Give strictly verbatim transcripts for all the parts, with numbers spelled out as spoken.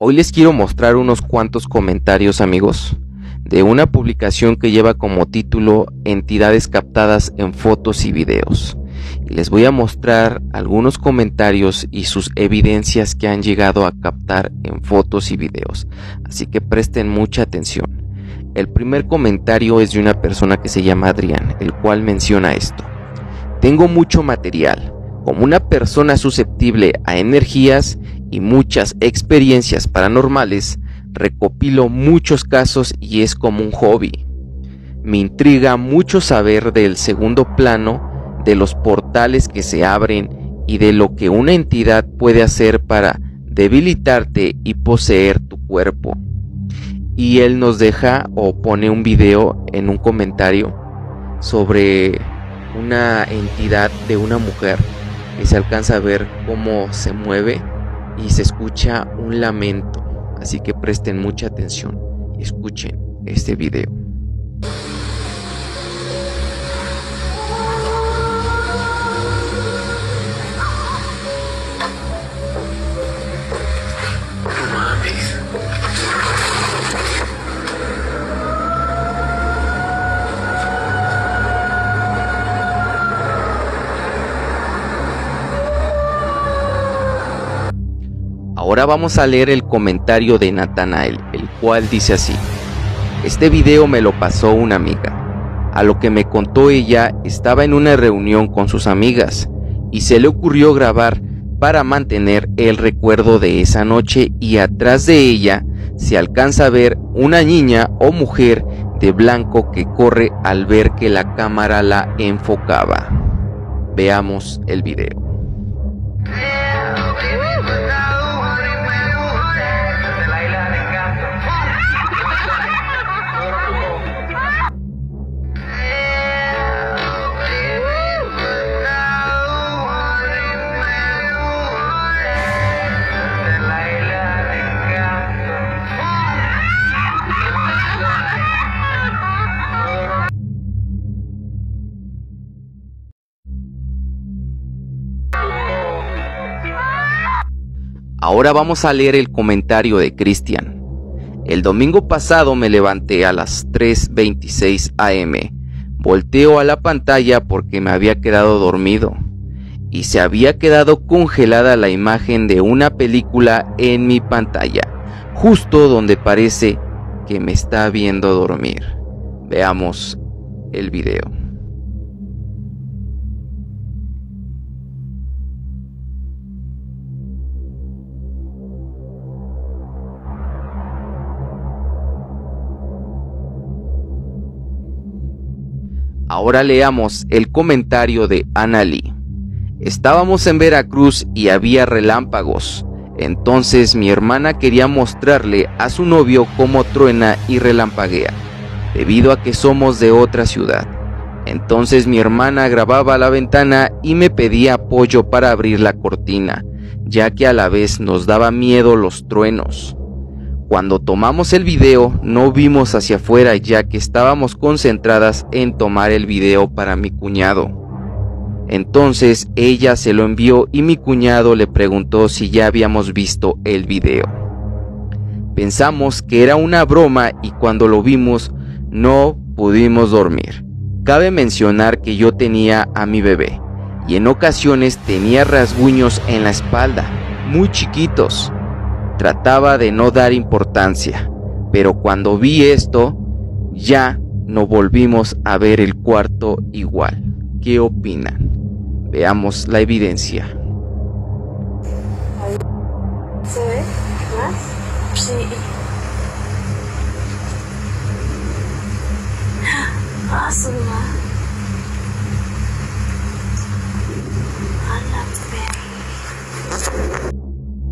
Hoy les quiero mostrar unos cuantos comentarios, amigos, de una publicación que lleva como título Entidades captadas en fotos y videos. Y les voy a mostrar algunos comentarios y sus evidencias que han llegado a captar en fotos y videos. Así que presten mucha atención. El primer comentario es de una persona que se llama Adrián, el cual menciona esto. Tengo mucho material. Como una persona susceptible a energías y muchas experiencias paranormales, recopilo muchos casos y es como un hobby. Me intriga mucho saber del segundo plano, de los portales que se abren y de lo que una entidad puede hacer para debilitarte y poseer tu cuerpo. Y él nos deja o pone un video en un comentario sobre una entidad de una mujer que se alcanza a ver cómo se mueve y se escucha un lamento. Así que presten mucha atención y escuchen este video. Ahora vamos a leer el comentario de Natanael, el cual dice así: este video me lo pasó una amiga. A lo que me contó ella, estaba en una reunión con sus amigas y se le ocurrió grabar para mantener el recuerdo de esa noche, y atrás de ella se alcanza a ver una niña o mujer de blanco que corre al ver que la cámara la enfocaba. Veamos el video. Ahora vamos a leer el comentario de Cristian. El domingo pasado me levanté a las tres veintiséis a eme. Volteo a la pantalla porque me había quedado dormido y se había quedado congelada la imagen de una película en mi pantalla, justo donde parece que me está viendo dormir. Veamos el video. Ahora leamos el comentario de Ana Lee. Estábamos en Veracruz y había relámpagos. Entonces mi hermana quería mostrarle a su novio cómo truena y relampaguea, debido a que somos de otra ciudad. Entonces mi hermana grababa la ventana y me pedía apoyo para abrir la cortina, ya que a la vez nos daba miedo los truenos. Cuando tomamos el video no vimos hacia afuera, ya que estábamos concentradas en tomar el video para mi cuñado. Entonces ella se lo envió y mi cuñado le preguntó si ya habíamos visto el video. Pensamos que era una broma y cuando lo vimos no pudimos dormir. Cabe mencionar que yo tenía a mi bebé y en ocasiones tenía rasguños en la espalda, muy chiquitos. Trataba de no dar importancia, pero cuando vi esto, ya no volvimos a ver el cuarto igual. ¿Qué opinan? Veamos la evidencia. ¿Se ve más? Sí. Ah, su madre. A la verga.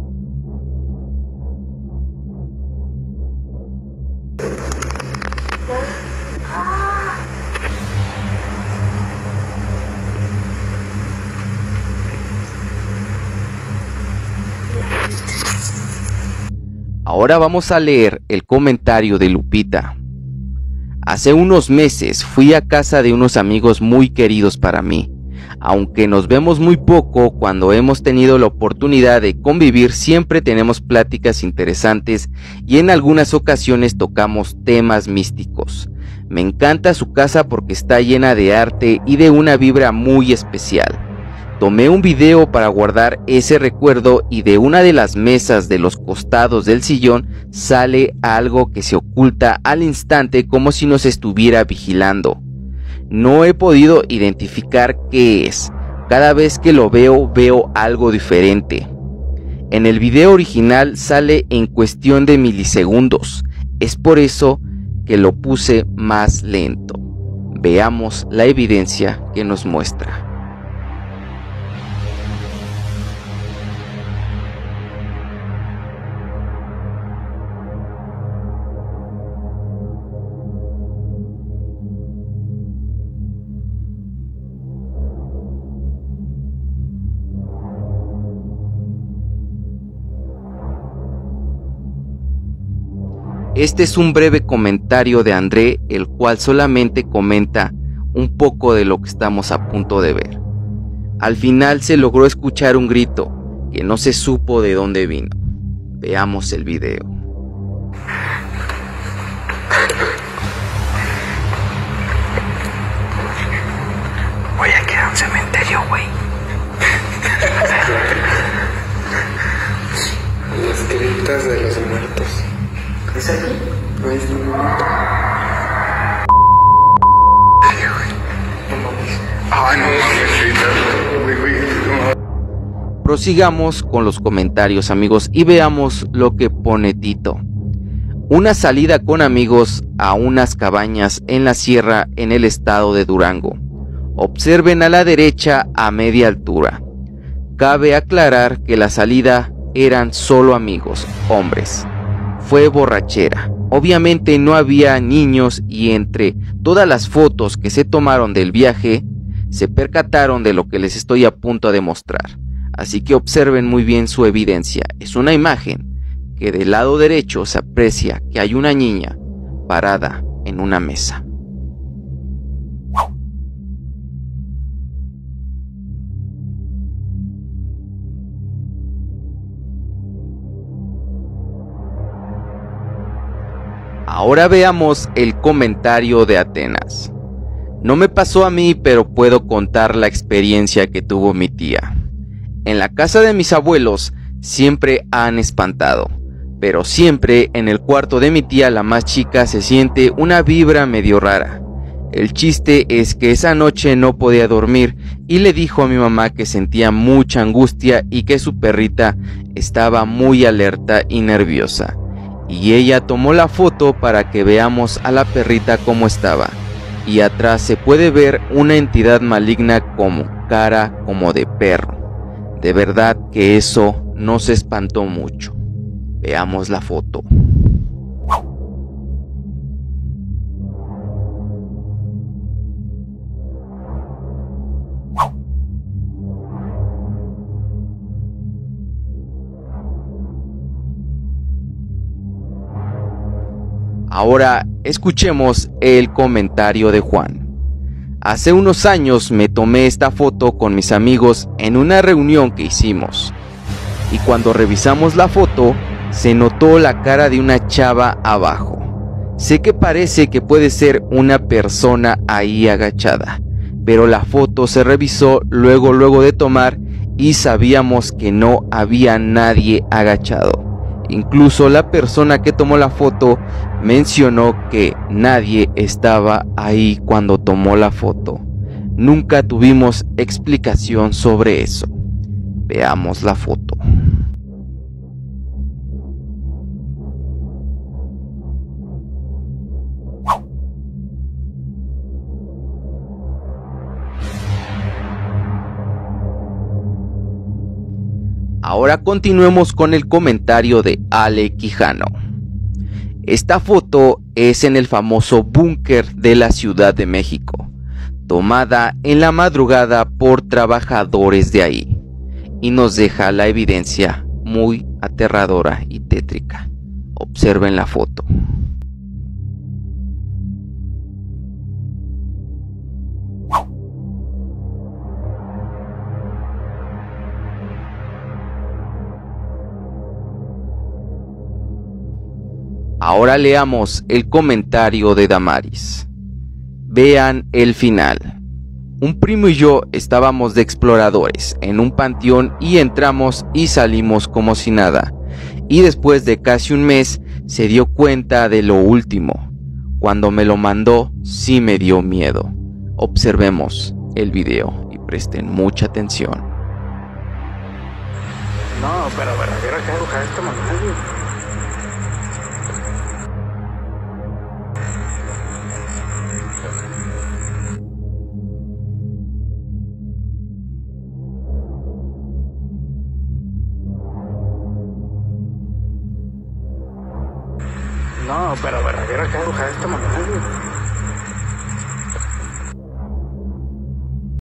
Ahora vamos a leer el comentario de Lupita. Hace unos meses fui a casa de unos amigos muy queridos para mí. Aunque nos vemos muy poco, cuando hemos tenido la oportunidad de convivir siempre tenemos pláticas interesantes y en algunas ocasiones tocamos temas místicos. Me encanta su casa porque está llena de arte y de una vibra muy especial. Tomé un video para guardar ese recuerdo y de una de las mesas de los costados del sillón sale algo que se oculta al instante como si nos estuviera vigilando. No he podido identificar qué es. Cada vez que lo veo, veo algo diferente. En el video original sale en cuestión de milisegundos. Es por eso que lo puse más lento. Veamos la evidencia que nos muestra. Este es un breve comentario de André, el cual solamente comenta un poco de lo que estamos a punto de ver. Al final se logró escuchar un grito que no se supo de dónde vino. Veamos el video. Voy a quedar en un cementerio, güey. Las criptas de los muertos. ¿Es aquí? No es un momento. No mames. Ay, no mames, güey, güey, no. Prosigamos con los comentarios, amigos, y veamos lo que pone Tito. Una salida con amigos a unas cabañas en la sierra en el estado de Durango. Observen a la derecha a media altura. Cabe aclarar que la salida eran solo amigos, hombres. Fue borrachera. Obviamente no había niños y entre todas las fotos que se tomaron del viaje, se percataron de lo que les estoy a punto de mostrar. Así que observen muy bien su evidencia. Es una imagen que del lado derecho se aprecia que hay una niña parada en una mesa. Ahora veamos el comentario de Atenas. No me pasó a mí, pero puedo contar la experiencia que tuvo mi tía. En la casa de mis abuelos siempre han espantado, pero siempre en el cuarto de mi tía, la más chica, se siente una vibra medio rara. El chiste es que esa noche no podía dormir y le dijo a mi mamá que sentía mucha angustia y que su perrita estaba muy alerta y nerviosa. Y ella tomó la foto para que veamos a la perrita cómo estaba. Y atrás se puede ver una entidad maligna como cara como de perro. De verdad que eso nos espantó mucho. Veamos la foto. Ahora escuchemos el comentario de Juan. Hace unos años me tomé esta foto con mis amigos en una reunión que hicimos. Y cuando revisamos la foto, se notó la cara de una chava abajo. Sé que parece que puede ser una persona ahí agachada, pero la foto se revisó luego luego de tomar y sabíamos que no había nadie agachado. Incluso la persona que tomó la foto mencionó que nadie estaba ahí cuando tomó la foto. Nunca tuvimos explicación sobre eso. Veamos la foto. Ahora continuemos con el comentario de Ale Quijano. Esta foto es en el famoso búnker de la Ciudad de México, tomada en la madrugada por trabajadores de ahí, y nos deja la evidencia muy aterradora y tétrica. Observen la foto. Ahora leamos el comentario de Damaris. Vean el final. Un primo y yo estábamos de exploradores en un panteón y entramos y salimos como si nada. Y después de casi un mes se dio cuenta de lo último. Cuando me lo mandó sí me dio miedo. Observemos el video y presten mucha atención. No, pero verdadero acá dibujar esta mamá, güey. No, pero verdadero acá dibujar esta mamá, güey.